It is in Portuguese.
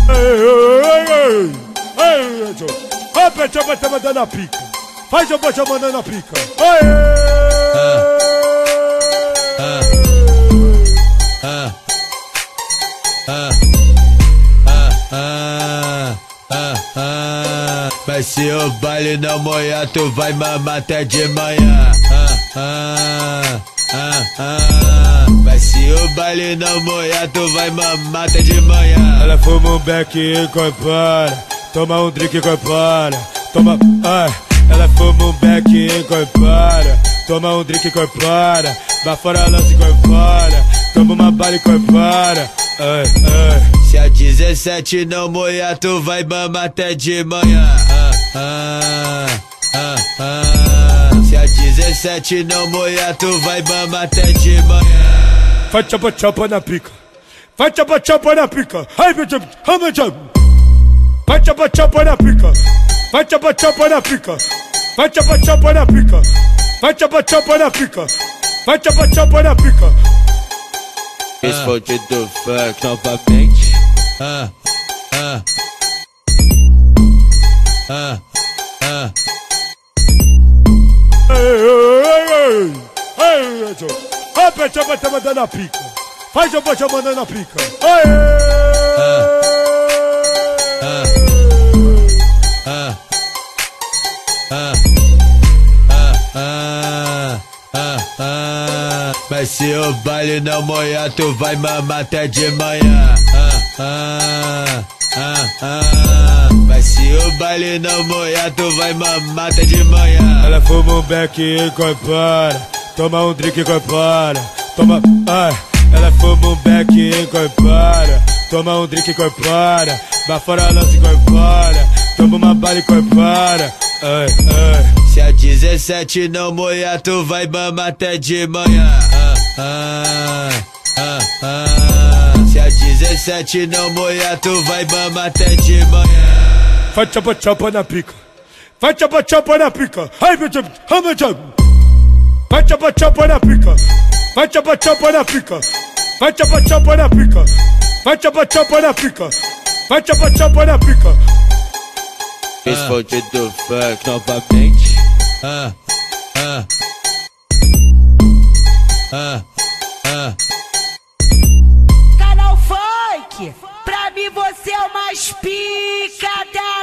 Ó, Betão vai tá mandando a pica. Faz o Betão mandando a pica. Mas se o baile não molhar, tu vai mamar até de manhã. Mas se o baile não molhar, tu vai mamar até de manhã. Ela fuma um beck e incorpora, toma um drink e incorpora, toma, ela fuma um beck e incorpora, toma um drink e incorpora, vai fora lança e incorpora, toma uma bala e incorpora, Se a 17 não molhar, tu vai mamar até de manhã. Se a 17 não molhar, tu vai mamar até de manhã. Vai tchapa-tchapa na pica, vai tchapa-tchapa na pica, ai meu Deus, vai tchapa-tchapa na pica, vai tchapa-tchapa na pica, vai tchapa-tchapa na pica, vai tchapa-tchapa na pica, vai tchapa-tchapa na pica. Responde do funk novamente. Ó, Betão vai tá mandando a pica. Faz o Betão mandando a pica. Mas se o baile não molhar, tu vai mamar até de manhã. Mas se o baile não molhar, tu vai mamar até de manhã. Ela fuma um beck e incorpora, toma um drink e incorpora, toma, ela fuma um beck e incorpora, toma um drink e incorpora, vai fora lança e incorpora, toma uma bala e incorpora, Se a 17 não molhar, tu vai mamar até de manhã. Se a 17 não molhar, tu vai mamar até de manhã. vai tchapa-tchapa na pica, vai tchapa-tchapa na pica, ai meu Deus, vai tchapa-tchapa na pica, vai tchapa-tchapa na pica, vai tchapa-tchapa na pica, vai tchapa-tchapa na pica, vai tchapa-tchapa na pica. Responde do funk novamente. Canal Funk, pra mim você é o mais pica da